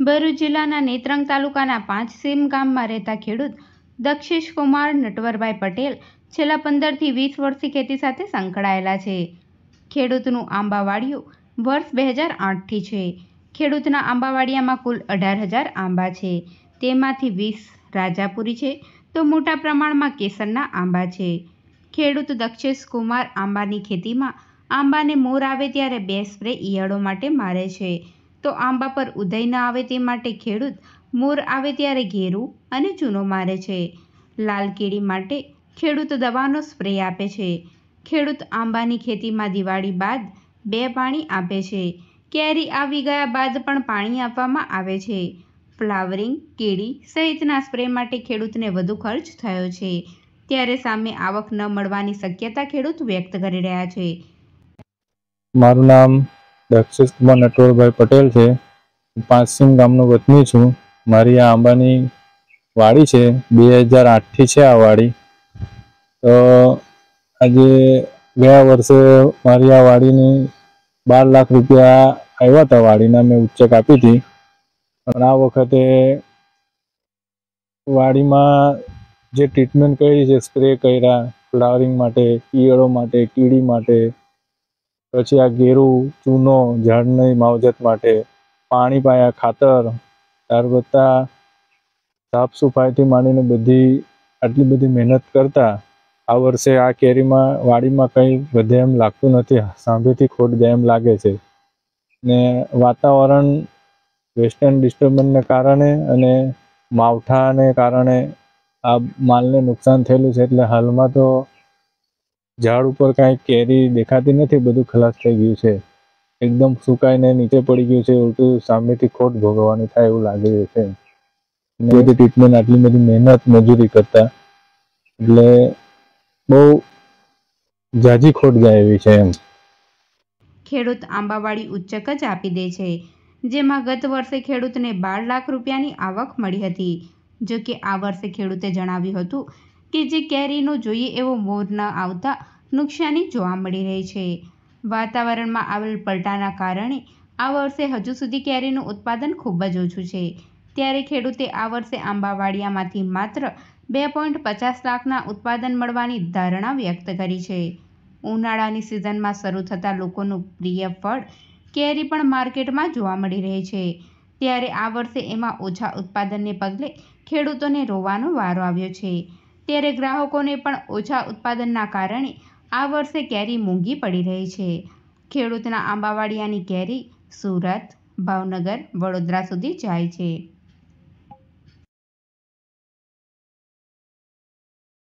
ભરૂચ જિલ્લાના નેત્રંગ તાલુકાના પાંચસીમ ગામમાં રહેતા ખેડૂત દક્ષેશ કુમાર નટવરભાઈ પટેલ છેલ્લા 15 થી 20 વર્ષથી ખેતી સાથે સંકળાયેલા છે. ખેડૂતનું આંબાવાડિયું વર્ષ 2008થી છે. ખેડૂતના આંબાવાડિયામાં કુલ 18,000 આંબા છે. તેમાંથી 20 રાજાપુરી છે તો મોટા પ્રમાણમાં કેસરના આંબા છે. ખેડૂત દક્ષેશ કુમાર આંબાની ખેતીમાં આંબાને મોર આવે ત્યારે 2 સ્પ્રે ઈયળો માટે મારે છે, તો આંબા પર ઉધઈ ન આવે તે માટે ખેડૂત મોર આવે ત્યારે ઘેરું અને ચૂનો મારે છે. લાલ કીડી માટે ખેડૂત દવાનો સ્પ્રે આપે છે. ખેડૂત આંબાની ખેતીમાં દિવાળી બાદ 2 પાણી આપે છે. કેરી આવી ગયા બાદ પણ પાણી આપવામાં આવે છે. ફ્લાવરિંગ, કીડી સહિતના સ્પ્રે માટે ખેડૂતને વધુ ખર્ચ થયો છે, ત્યારે સામે આવક ન મળવાની શક્યતા ખેડૂત વ્યક્ત કરી રહ્યા છે. મારું નામ દક્ષેશ કુમાર નટવરભાઈ પટેલ છે. પાંચસીમ ગામનો વતની છું. મારી આ આંબાની વાડી છે. 2008થી છે આ વાડી. તો આજે ગયા વર્ષે મારી આ વાડીની 12 લાખ રૂપિયા આવ્યા હતા. વાડીના મેં ઉચ્ચક આપી હતી. પણ આ વખતે વાડીમાં જે ટ્રીટમેન્ટ કરી છે, સ્પ્રે કર્યા ફ્લાવરિંગ માટે, ઈયળો માટે, કીડી માટે, પછી આ ઘેરું, ચૂનો, ઝાડની માવજત માટે, પાણી પાયા, ખાતર, ત્યાર બધા સાફ સફાઈથી માંડીને આટલી બધી મહેનત કરતા આ વર્ષે આ કેરીમાં વાડીમાં કંઈ વધે એમ લાગતું નથી. સાંભેથી ખોટ જાય એમ લાગે છે. ને વાતાવરણ વેસ્ટર્ન ડિસ્ટર્બન્સને કારણે અને માવઠાને કારણે આ માલને નુકસાન થયેલું છે. એટલે હાલમાં તો ઝાડ ઉપર કાંઈ કેરી દેખાતી નથી. બધું ખલાસ થઈ ગયું છે. એકદમ સુકાઈને નીચે પડી ગયું છે. ઉલટું સામેથી ખોટ ભોગવવાની થાય એવું લાગી રહ્યું છે. ને બધી ટ્રીટમેન્ટ, આટલી બધી મહેનત મજૂરી કરતા એટલે બહુ ઝાઝી ખોટ જાય એવી છે એમ. ખેડૂત આંબાવાડી ઉચ્ચક જ આપી દે છે, જેમાં ગત વર્ષે ખેડૂતને 12 લાખ રૂપિયાની આવક મળી હતી. જો કે આ વર્ષે ખેડૂતે જણાવ્યું હતું કે જે કેરીનો જોઈએ એવો મોર ન આવતા નુકસાની જોવા મળી રહી છે. વાતાવરણમાં આવેલ પલટાના કારણે આ વર્ષે હજુ સુધી કેરીનું ઉત્પાદન ખૂબ જ ઓછું છે. ત્યારે ખેડૂતે આ વર્ષે આંબાવાડિયામાંથી માત્ર 2.50 લાખના ઉત્પાદન મળવાની ધારણા વ્યક્ત કરી છે. ઉનાળાની સિઝનમાં શરૂ થતા લોકોનું પ્રિય ફળ કેરી પણ માર્કેટમાં જોવા મળી રહી છે. ત્યારે આ વર્ષે એમાં ઓછા ઉત્પાદનને પગલે ખેડૂતોને રોવાનો વારો આવ્યો છે. ત્યારે ગ્રાહકોને પણ ઓછા ઉત્પાદનના કારણે આ વર્ષે કેરી મોંઘી પડી રહી છે. ખેડૂતના આંબાવાડિયાની કેરી સુરત, ભાવનગર, વડોદરા સુધી જાય છે.